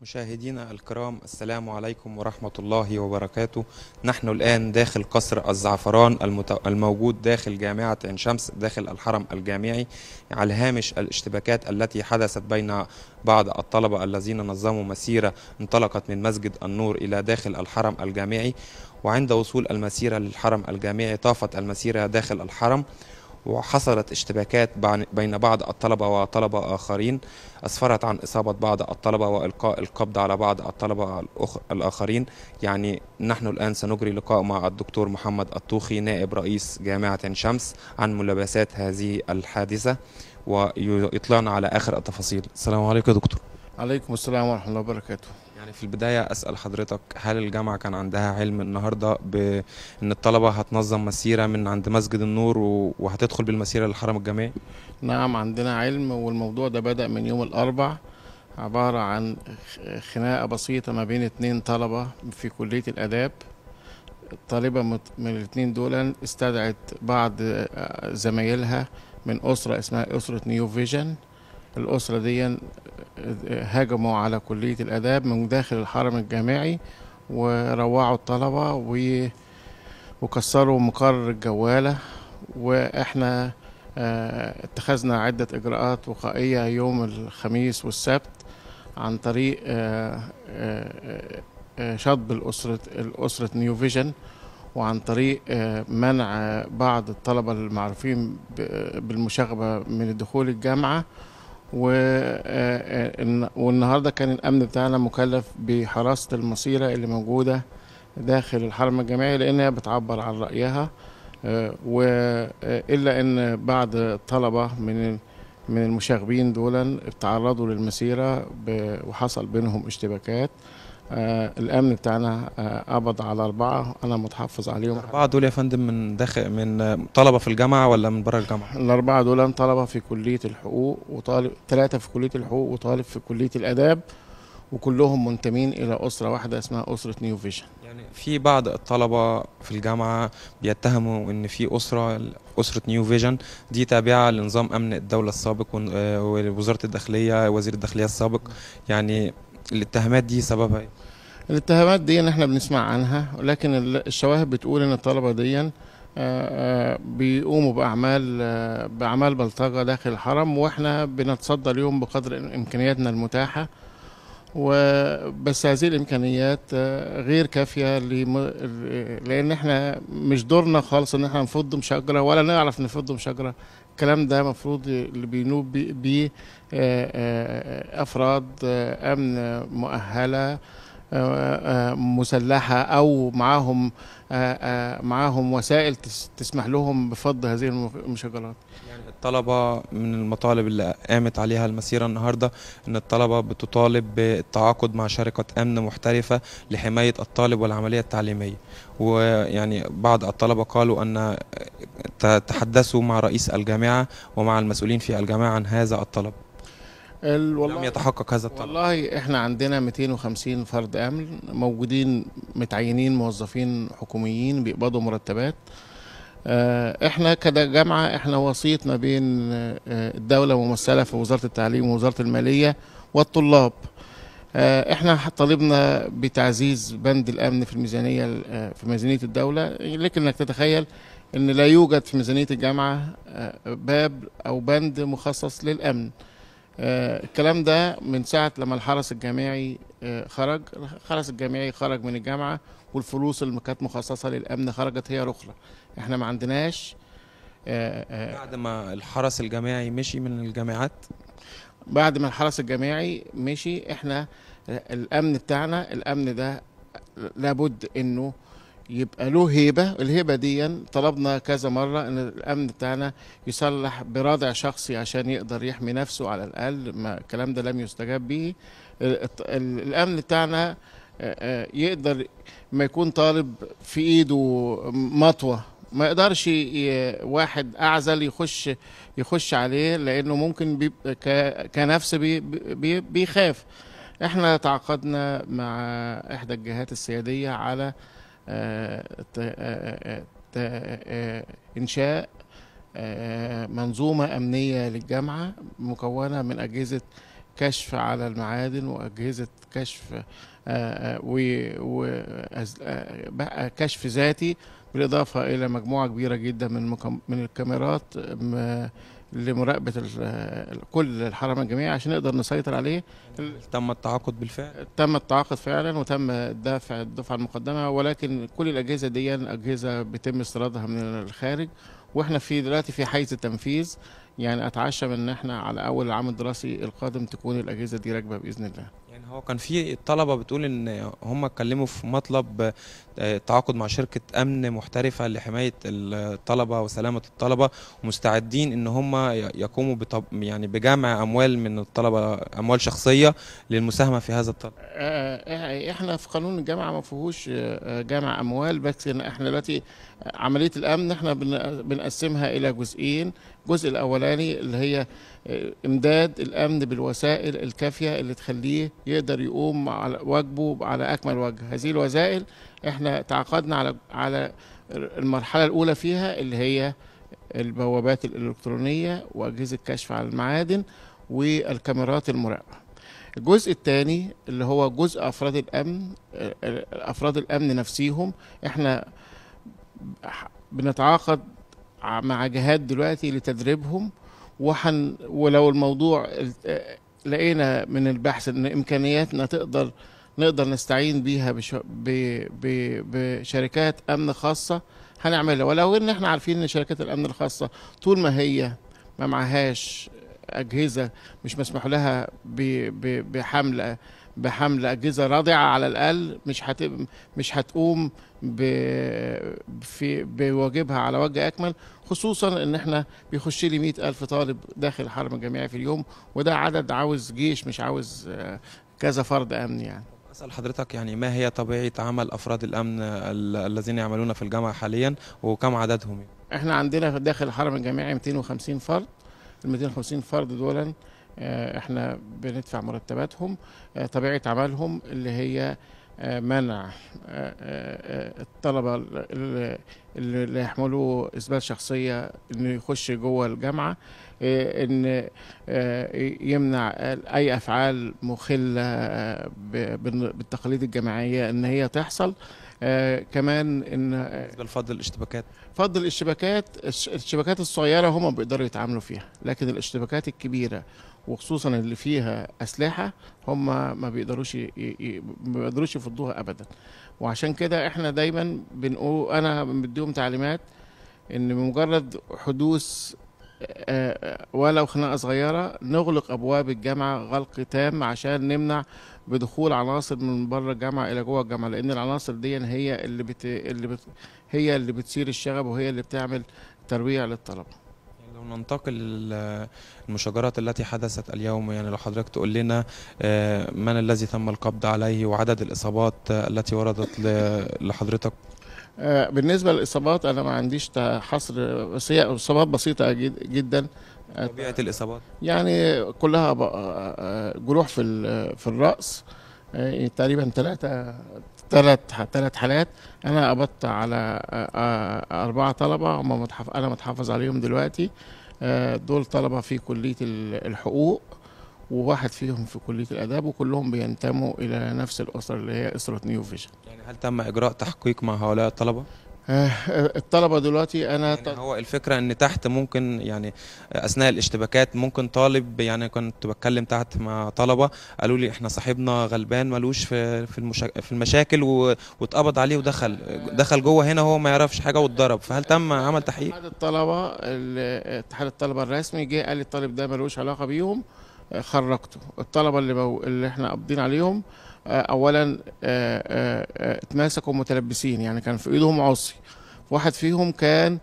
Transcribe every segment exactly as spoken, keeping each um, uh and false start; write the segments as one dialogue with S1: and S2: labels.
S1: مشاهدينا الكرام، السلام عليكم ورحمة الله وبركاته. نحن الآن داخل قصر الزعفران المت- الموجود داخل جامعة عين شمس داخل الحرم الجامعي، على هامش الاشتباكات التي حدثت بين بعض الطلبة الذين نظموا مسيرة انطلقت من مسجد النور إلى داخل الحرم الجامعي. وعند وصول المسيرة للحرم الجامعي طافت المسيرة داخل الحرم، وحصلت اشتباكات بين بعض الطلبة وطلبة آخرين، أسفرت عن إصابة بعض الطلبة وإلقاء القبض على بعض الطلبة الأخ- الآخرين. يعني نحن الآن سنجري لقاء مع الدكتور محمد الطوخي نائب رئيس جامعة عين شمس عن ملابسات هذه الحادثة، ويطلعنا على آخر التفاصيل. السلام عليكم يا دكتور.
S2: عليكم السلام ورحمة الله وبركاته.
S1: يعني في البداية أسأل حضرتك، هل الجامعة كان عندها علم النهاردة بأن الطلبة هتنظم مسيرة من عند مسجد النور و- وهتدخل بالمسيرة للحرم الجامعي؟
S2: نعم، عندنا علم، والموضوع ده بدأ من يوم الأربع، عبارة عن خ- خناقة بسيطة ما بين اتنين طلبة في كلية الآداب. الطالبة مت- من الاتنين دول استدعت بعض آه، زمايلها من أسرة اسمها أسرة نيو فيجن. الأسرة دي آه، هاجموا على كلية الآداب من داخل الحرم الجامعي، وروعوا الطلبة و- وكسروا مقر الجوالة. واحنا آه، اتخذنا عدة إجراءات وقائية يوم الخميس والسبت عن طريق آه، آه، آه، شطب الأسرة الأسرة نيو فيجن، وعن طريق آه، منع آه، بعض الطلبة المعروفين ب- بالمشاغبة من الدخول الجامعة. و- آه، آه، والنهارده كان الأمن بتاعنا مكلف بحراسة المصيرة اللي موجودة داخل الحرم الجامعي، لأنها بتعبر عن رأيها. آه، وإلا أن بعض الطلبة من من المشاغبين دول تعرضوا للمسيرة ب- وحصل بينهم اشتباكات. آه، الأمن بتاعنا آه، قبض على أربعة، أنا متحفظ عليهم.
S1: الأربعة دول يا فندم من داخل من طلبة في الجامعة ولا من بره الجامعة؟
S2: الأربعة دول طلبة في كلية الحقوق، وطالب ثلاثة في كلية الحقوق وطالب في كلية الآداب، وكلهم منتمين إلى أسرة واحدة اسمها أسرة نيو فيجن.
S1: يعني في بعض الطلبة في الجامعة بيتهموا إن في أسرة أسرة نيو فيجن دي تابعة لنظام أمن الدولة السابق ون- آه، ووزارة الداخلية وزير الداخلية السابق. يعني الاتهامات دي سببها إيه؟
S2: الاتهامات دي ان احنا بنسمع عنها، ولكن ال- الشواهد بتقول ان الطلبه دي آه، آه، بيقوموا باعمال آه، باعمال بلطجه داخل الحرم، واحنا بنتصدى ليهم بقدر امكانياتنا المتاحه. وبس هذه الامكانيات آه، غير كافيه لم- لان احنا مش دورنا خالص ان احنا نفض شجره، ولا نعرف نفض شجره. الكلام ده مفروض اللي بينوب بيه بيه، آه، آه، افراد آه، امن مؤهله، آه، آه، مسلحة، أو معاهم آه، آه، معاهم وسائل تس- تسمح لهم بفض هذه المخ- المشاجرات.
S1: يعني الطلبة من المطالب اللي قامت عليها المسيرة النهاردة إن الطلبة بتطالب بالتعاقد مع شركة أمن محترفة لحماية الطالب والعملية التعليمية. ويعني بعض الطلبة قالوا أن ت- تحدثوا مع رئيس الجامعة ومع المسؤولين في الجامعة عن هذا الطلب،
S2: ال-
S1: لم
S2: والله
S1: يتحقق هذا الطلب.
S2: والله احنا عندنا مئتين وخمسين فرد امن موجودين، متعينين موظفين حكوميين بيقبضوا مرتبات. آه، احنا كجامعة احنا وسيط ما بين آه، الدولة ممثلة في وزارة التعليم ووزارة المالية والطلاب. آه، احنا طالبنا بتعزيز بند الامن في الميزانيه، آه، في ميزانيه الدوله، لكن انك تتخيل ان لا يوجد في ميزانيه الجامعه آه، باب او بند مخصص للامن. آه، الكلام ده من ساعه لما الحرس الجامعي آه، خرج الحرس الجامعي خرج من الجامعه، والفلوس اللي كانت مخصصه للامن خرجت هي الاخرى. احنا ما عندناش آه، آه،
S1: بعد ما الحرس الجامعي مشي من الجامعات.
S2: بعد ما الحرس الجامعي مشي، احنا الامن بتاعنا الامن ده لابد انه يبقى له هيبة. الهيبة دي طلبنا كذا مرة ان الامن بتاعنا يصلح برادع شخصي عشان يقدر يحمي نفسه على الاقل، ما الكلام ده لم يستجاب به. ال- ال- الامن بتاعنا آه، آه، يقدر ما يكون طالب في ايده مطوة، ما يقدرش ي- واحد اعزل يخش يخش عليه، لانه ممكن بيبقى ك- كنفس بي بي بيخاف. احنا تعاقدنا مع احدى الجهات السيادية على آه، ت- آه، آه، ت- آه، إنشاء آه، منظومة أمنية للجامعة مكونة من أجهزة كشف على المعادن وأجهزة كشف آه، آه، و و- أز- آه، بقى كشف ذاتي، بالإضافة إلى مجموعة كبيرة جدا من المكم- من الكاميرات م- لمراقبة ال- ال- كل الحرم الجامعي عشان نقدر نسيطر عليه. ال-
S1: تم التعاقد بالفعل؟
S2: تم التعاقد فعلا وتم دفع الدفعة المقدمة، ولكن كل الأجهزة دي أجهزة بيتم استيرادها من الخارج، واحنا في دلوقتي في حيز التنفيذ. يعني أتعشم إن احنا على أول العام الدراسي القادم تكون الأجهزة دي راكبة بإذن الله.
S1: يعني هو كان في الطلبة بتقول إن هم اتكلموا في مطلب آه، تعاقد مع شركة أمن محترفة لحماية الطلبة وسلامة الطلبة، ومستعدين إن هم ي- يقوموا بطب يعني بجمع أموال من الطلبة، أموال شخصية للمساهمة في هذا الطلب.
S2: آه، احنا في قانون الجامعه ما فيهوش آه، جمع اموال، بس إن احنا دلوقتي عمليه الامن احنا بن- بنقسمها الى جزئين. الجزء الاولاني اللي هي آه، امداد الامن بالوسائل الكافيه اللي تخليه يقدر يقوم على واجبه على اكمل وجه. هذه الوسائل احنا تعاقدنا على على المرحله الاولى فيها، اللي هي البوابات الالكترونيه واجهزه كشف على المعادن والكاميرات المراقبه. الجزء الثاني اللي هو جزء افراد الامن، آه، آه، افراد الامن نفسيهم احنا بنتعاقد ع- مع جهات دلوقتي لتدريبهم. وحن ولو الموضوع آه، لقينا من البحث ان امكانياتنا تقدر نقدر نستعين بيها بش- ب- ب- بشركات امن خاصه هنعملها. ولو ان احنا عارفين ان شركات الامن الخاصه طول ما هي ما معهاش اجهزه، مش مسموح لها ب- ب- بحمل بحمل اجهزه رادعه على الاقل، مش هت مش هتقوم ب في بواجبها على وجه اكمل. خصوصا ان احنا بيخش لي مئة الف طالب داخل الحرم الجامعي في اليوم، وده عدد عاوز جيش، مش عاوز آه، كذا فرد امن يعني.
S1: أسأل حضرتك يعني ما هي طبيعة عمل أفراد الأمن ال- الذين يعملون في الجامعة حاليا، وكم عددهم؟
S2: احنا عندنا في داخل الحرم الجامعي مئتين وخمسين فرد. ال مئتين وخمسين فرد دول آه، احنا بندفع مرتباتهم. آه، طبيعة عملهم اللي هي آه، منع آه، آه، آه، الطلبة اللي اللي يحملوا إثبات شخصية إنه يخش جوه الجامعة، آه، إن آه، يمنع أي أفعال مخلة آه، ب- بال- بالتقاليد الجامعية إن هي تحصل. آه، كمان إن
S1: بالنسبة لفضل الاشتباكات؟
S2: فضل الاشتباكات الش- الاشتباكات الصغيرة هم بيقدروا يتعاملوا فيها، لكن الاشتباكات الكبيرة وخصوصا اللي فيها أسلحة هم ما بيقدروش ي... ي... ما بيقدروش يفضوها أبدا. وعشان كده احنا دايما بنقول، أنا بديهم تعليمات إن بمجرد حدوث آه، آه، ولو خناقة صغيرة نغلق أبواب الجامعة غلق تام عشان نمنع بدخول عناصر من بره الجامعة إلى جوه الجامعة، لأن العناصر دي هي اللي بت... اللي بت... هي اللي بتثير الشغب وهي اللي بتعمل ترويع للطلبة.
S1: يعني لو ننتقل للمشاجرات التي حدثت اليوم، يعني لو حضرتك تقول لنا آه، من الذي تم القبض عليه وعدد الإصابات آه، التي وردت ل- لحضرتك؟
S2: آه، بالنسبة للإصابات أنا ما عنديش حصر، بس هي إصابات بسيطة جد- جدا. آه،
S1: طبيعة الإصابات؟
S2: يعني كلها ب- آه، جروح في ال- في الرأس. آه، تقريبا ثلاثة ثلاث ثلاث حالات. أنا قبضت على آه، آه، أربعة طلبة هم متحف أنا متحفظ عليهم دلوقتي. آه، دول طلبة في كلية ال- الحقوق، وواحد فيهم في كلية الآداب، وكلهم بينتموا إلى نفس الأسرة اللي هي أسرة نيو فيجن.
S1: يعني هل تم إجراء تحقيق مع هؤلاء الطلبة؟
S2: آه، الطلبة دلوقتي أنا
S1: يعني هو الفكرة ان تحت ممكن يعني اثناء الاشتباكات ممكن طالب، يعني كنت بتكلم تحت مع طلبة قالوا لي احنا صاحبنا غلبان ملوش في في المشا... في المشاكل و... واتقبض عليه ودخل دخل جوه هنا هو ما يعرفش حاجة واتضرب، فهل تم عمل تحقيق؟
S2: اتحاد الطلبة ال- اتحاد الطلبة الرسمي جه قال لي الطالب ده ملوش علاقة بيهم. آه، خرجته. الطلبة اللي, بو... اللي احنا قابضين عليهم آه، اولا آه، آه، آه، اتماسكوا متلبسين، يعني كان في ايدهم عصي. واحد فيهم كان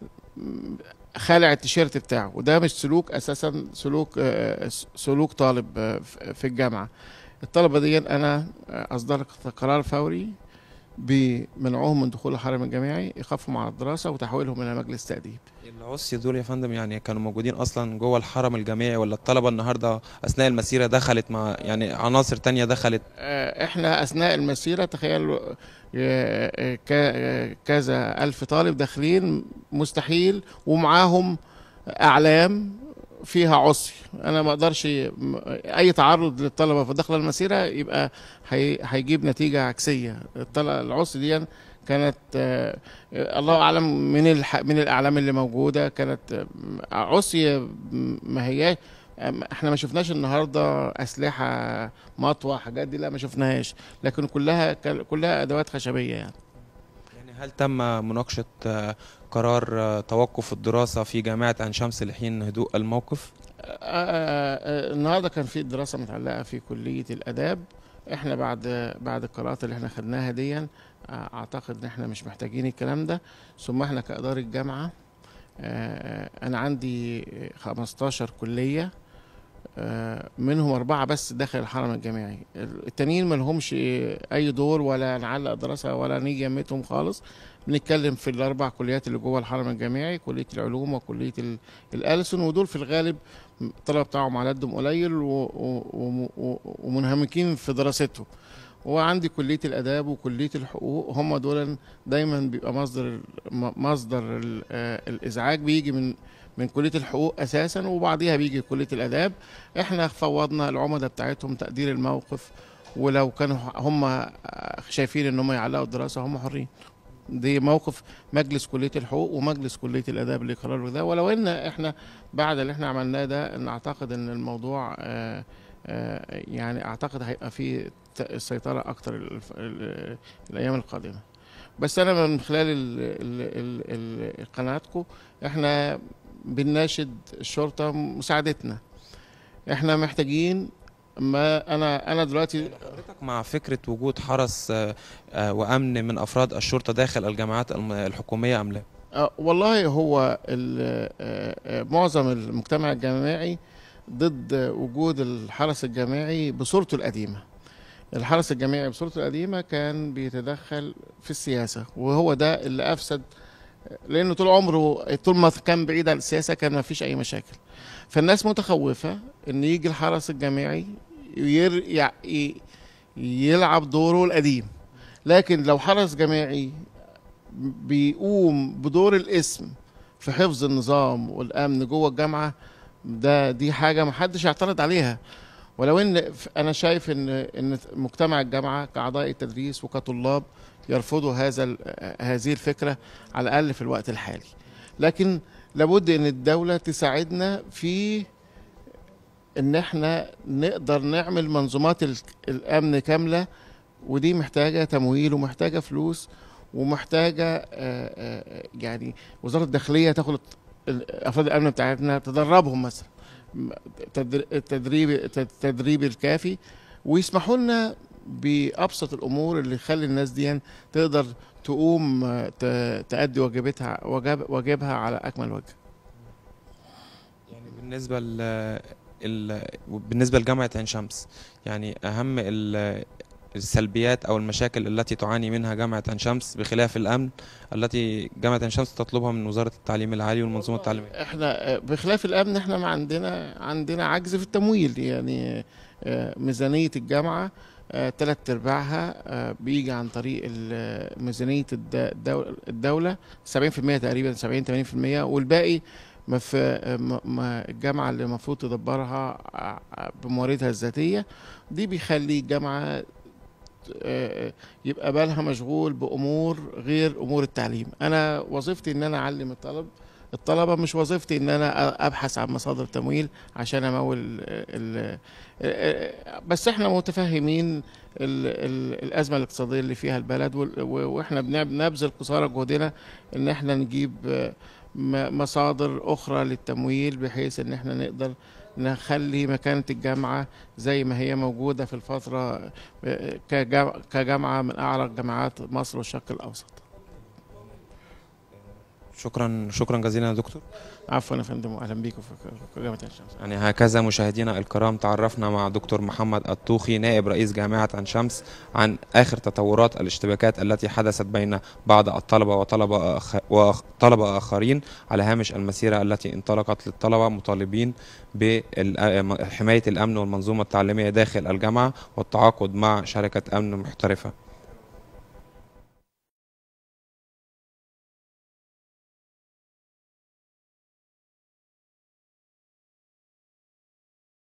S2: خالع التيشيرت بتاعه، وده مش سلوك اساسا، سلوك آه، سلوك طالب آه، في الجامعة. الطلبة دي انا آه، اصدرت قرار فوري بمنعهم من دخول الحرم الجامعي، ايقافهم على الدراسة وتحويلهم الى مجلس تأديب.
S1: العصي دول يا فندم يعني كانوا موجودين اصلا جوه الحرم الجامعي، ولا الطلبة النهارده اثناء المسيرة دخلت مع يعني عناصر تانية دخلت؟
S2: آه، احنا اثناء المسيره تخيلوا آه، آه، ك- كذا الف طالب داخلين مستحيل، ومعاهم اعلام فيها عصي. انا ما اقدرش م- اي تعرض للطلبه في داخل المسيره يبقى هي- هيجيب نتيجه عكسيه. الطلبه العصي دي كانت آه، الله اعلم من الح... من الاعلام اللي موجوده، كانت آه، عصي م- ما هي احنا ما شفناش النهارده اسلحه مطوه حاجات دي، لا ما شفناهاش، لكن كلها كلها ادوات خشبيه يعني.
S1: يعني هل تم مناقشة آه، قرار آه، توقف الدراسة في جامعة عين شمس لحين هدوء الموقف؟
S2: آه، آه، النهارده كان في دراسه متعلقه في كليه الاداب. احنا بعد بعد القراءات اللي احنا خدناها دي آه، اعتقد ان احنا مش محتاجين الكلام ده. ثم احنا كاداره جامعه، آه، انا عندي خمستاشر كليه، آه، منهم أربعة بس داخل الحرم الجامعي، التانيين ما لهمش أي دور ولا نعلق دراسة ولا نيجي يمتهم خالص. بنتكلم في الأربع كليات اللي جوه الحرم الجامعي، كلية العلوم وكلية ال- الألسن، ودول في الغالب الطلبة بتاعهم عددهم قليل و- و- و- و- ومنهمكين في دراستهم. وعندي كلية الآداب وكلية الحقوق، هم دول دايما بيبقى مصدر مصدر ال- آه، الإزعاج بيجي من من كلية الحقوق أساسا، وبعديها بيجي كلية الآداب. احنا فوضنا العمدة بتاعتهم تقدير الموقف، ولو كانوا هم شايفين ان هم يعلقوا الدراسة هم حرين. دي موقف مجلس كلية الحقوق ومجلس كلية الآداب اللي قرروا ده. ولو ان احنا بعد اللي احنا عملناه ده ان اعتقد ان الموضوع آه، آه، يعني اعتقد هيبقى فيه ت- السيطرة اكتر ال- ال- الايام القادمة. بس انا من خلال ال- ال- ال- ال- قناتكم احنا بنناشد الشرطة مساعدتنا. احنا محتاجين، ما انا انا دلوقتي
S1: حضرتك مع فكرة وجود حرس آه، آه، وأمن من أفراد الشرطة داخل الجامعات الم- الحكومية أم لا؟
S2: آه، والله هو ال- آه، آه، معظم المجتمع الجامعي ضد وجود الحرس الجامعي بصورته القديمة. الحرس الجامعي بصورته القديمة كان بيتدخل في السياسة، وهو ده اللي أفسد، لأنه طول عمره طول ما كان بعيد عن السياسة كان ما فيش أي مشاكل. فالناس متخوفة إن يجي الحرس الجامعي ير... يع- ي- يلعب دوره القديم. لكن لو حرس جامعي بيقوم بدور الاسم في حفظ النظام والامن جوه الجامعه، ده دي حاجه محدش يعترض عليها. ولو ان ف- انا شايف ان ان مجتمع الجامعه كاعضاء التدريس وكطلاب يرفضوا هذا ال- هذه الفكره على الاقل في الوقت الحالي. لكن لابد ان الدوله تساعدنا في ان احنا نقدر نعمل منظومات ال- الامن كامله، ودي محتاجه تمويل ومحتاجه فلوس ومحتاجه آه، آه، يعني وزاره الداخليه تاخد ال- افراد الامن بتاعتنا تدربهم مثلا م- تدر- التدريب التدريب الكافي، ويسمحوا لنا بابسط الامور اللي يخلي الناس دي تقدر تقوم آه، ت- تأدي واجباتها واجب واجبها على اكمل وجه.
S1: يعني بالنسبة ل ال... بالنسبة لجامعة عين شمس، يعني أهم ال... السلبيات أو المشاكل التي تعاني منها جامعة عين شمس بخلاف الأمن التي جامعة عين شمس تطلبها من وزارة التعليم العالي والمنظومة التعليمية.
S2: احنا آه، بخلاف الامن احنا ما عندنا عندنا عجز في التمويل يعني. آه، ميزانيه الجامعه آه، تلات ارباعها آه، بيجي عن طريق ال- ميزانيه الد- الدو- الدوله، سبعين في المية تقريبا، سبعين ثمانين في المية، والباقي ما في آه، ما- ما الجامعه اللي المفروض تدبرها آه، بمواردها الذاتيه. دي بيخلي الجامعه آه، يبقى بالها مشغول بامور غير امور التعليم. انا وظيفتي ان انا اعلم الطلب الطلبه، مش وظيفتي ان انا ابحث عن مصادر تمويل عشان امول ال ال بس احنا متفاهمين ال ال الازمه الاقتصاديه اللي فيها البلد، وال- و- واحنا بنب- بنبذل قصارى جهدنا ان احنا نجيب آه، م- مصادر اخرى للتمويل، بحيث ان احنا نقدر نخلي مكانة الجامعة زي ما هي موجودة في الفترة آه، كجا- كجامعة من أعرق جامعات مصر والشرق الأوسط.
S1: شكرا شكرا جزيلا يا دكتور.
S2: عفوا يا فندم، وأهلا بيكم في في جامعة عين شمس.
S1: يعني هكذا مشاهدينا الكرام تعرفنا مع دكتور محمد الطوخي نائب رئيس جامعة عين شمس عن آخر تطورات الاشتباكات التي حدثت بين بعض الطلبة وطلبة أخ... وطلبة آخرين على هامش المسيرة التي انطلقت للطلبة مطالبين بحماية الأمن والمنظومة التعليمية داخل الجامعة والتعاقد مع شركة أمن محترفة.